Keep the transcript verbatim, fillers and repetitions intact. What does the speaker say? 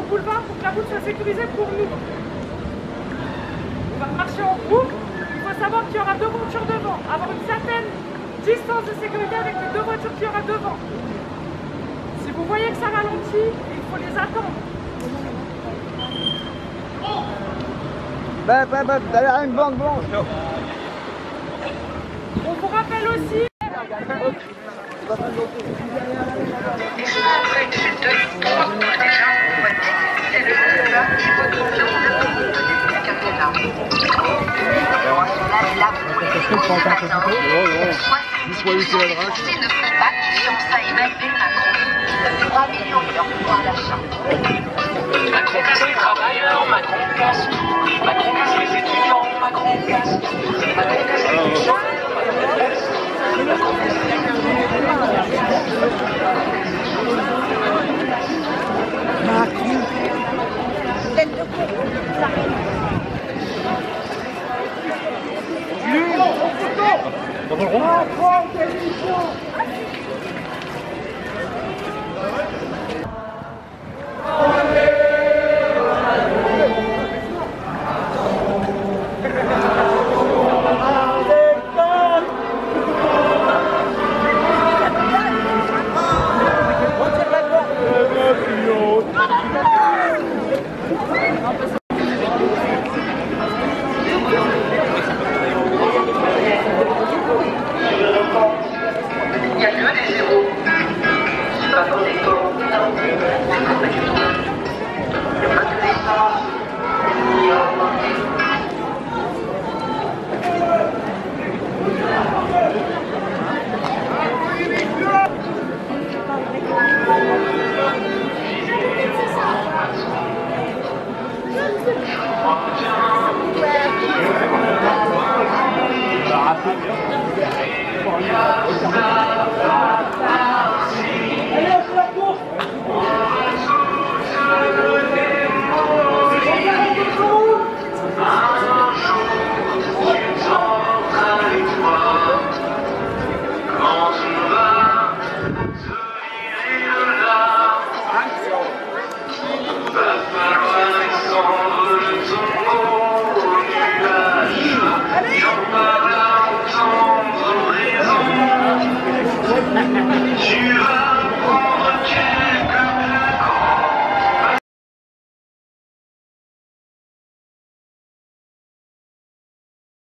boulevard pour que la route soit sécurisée pour nous. On va marcher en groupe. Il faut savoir qu'il y aura deux voitures devant. Avoir une certaine distance de sécurité avec les deux voitures qu'il y aura devant. Si vous voyez que ça ralentit, il faut les attendre. Ben, ben, ben, derrière une bande blanche. On vous rappelle aussi. Macron casse les travailleurs, Macron casse tout. Macron casse les étudiants, Macron casse tout. Macron casse les fonctionnaires, Macron casse tout. Macron casse les Macron. Tête de con. Il y a que des zéros. C'est pas pour des taux. C'est pas du tout. Il n'y a pas que des cents. Il y a augmenté. Ouais.